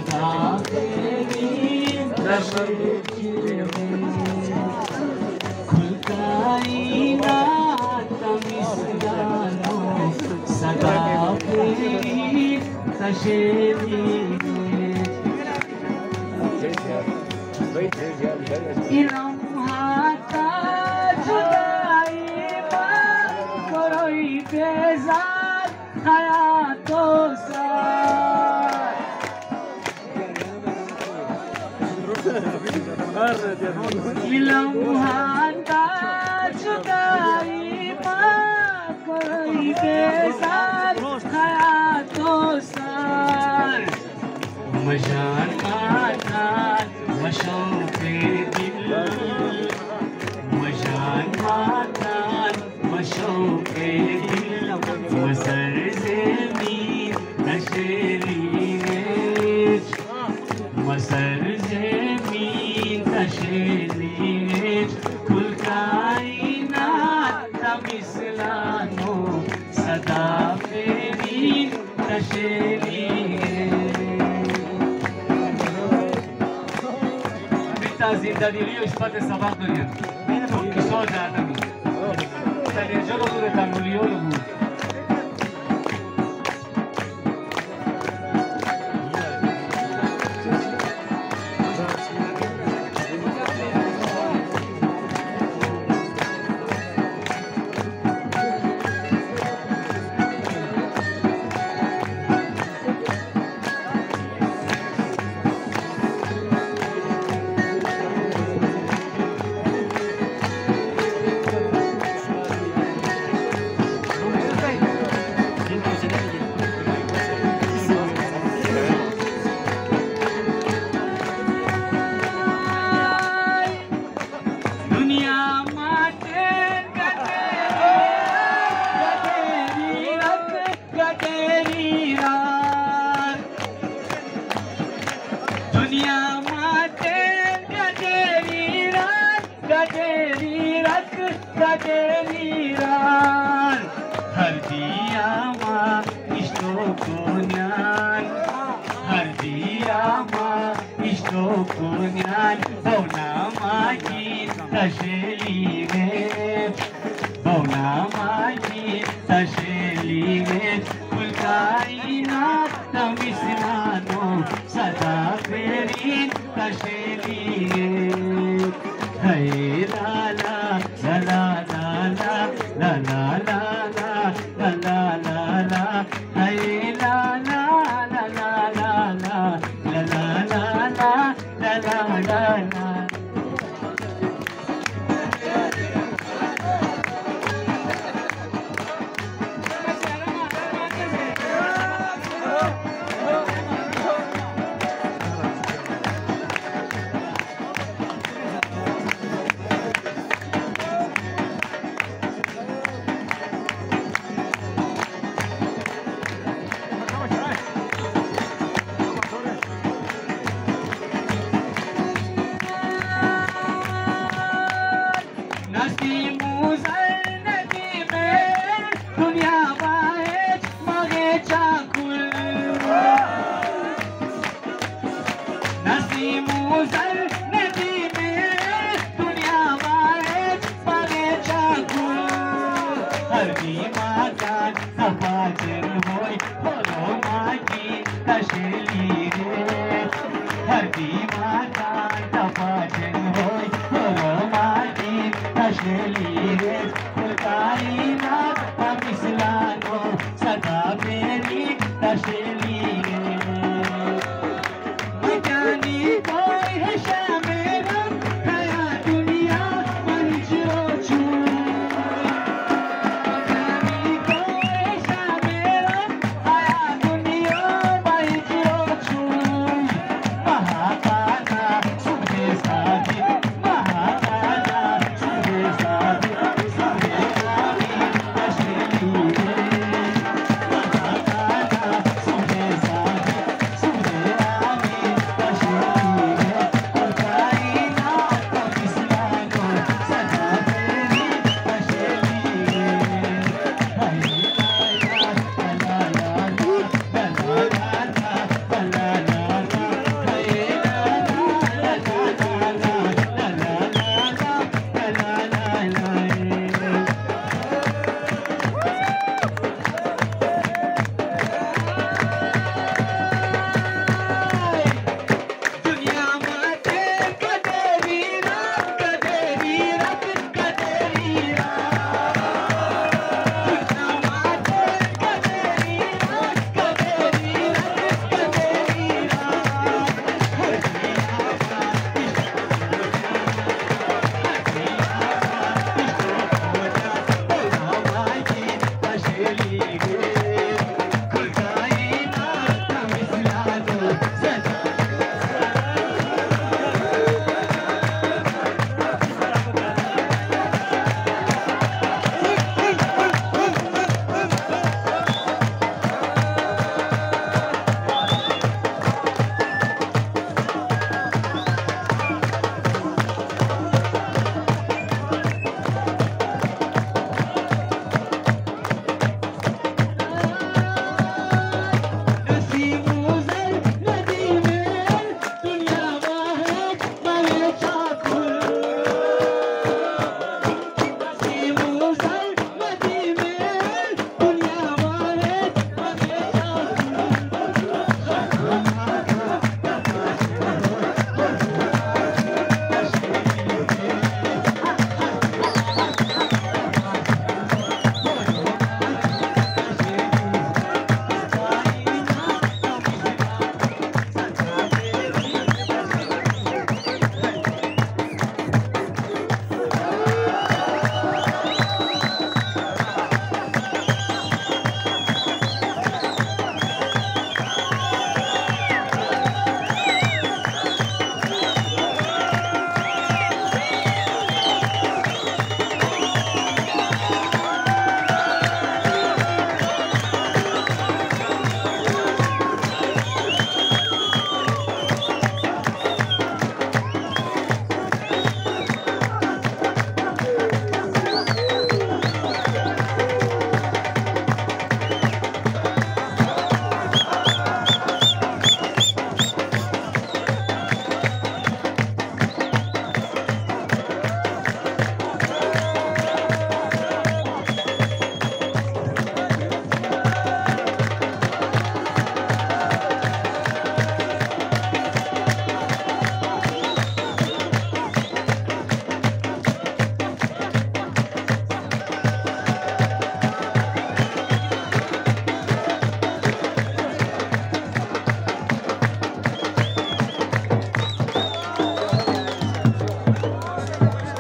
सदा तेरी खुलकाइनात मिसलानो सदा तेरी तशेरी इलम्हाता जुदाई कोई बेजार हयातो इलम्हाता जुदाई कोई बेजार हयातो सार मशान मातान मशौक़े दिल मशान मातान मशौक़े दिल मसर ज़मीन नशेली मसर ज़मीन नशेली कुल कायनात मिसलानो सदा फेरी नशेली زندگی اثبات سبق داریم. چون کشور جهنمی. در اینجا رو بوده تنگولیو رو بود. हर दिया माँ इष्टों को न्यान हर दिया माँ इष्टों को न्यान बौना माँ की तशेली में बौना माँ की तशेली में कुल कायनात मिसलानो सदा फेरी तशेली है लाला लाला लाला लाला लाला लाला लाला है लाला लाला लाला लाला लाला लाला लाला सदा मेरी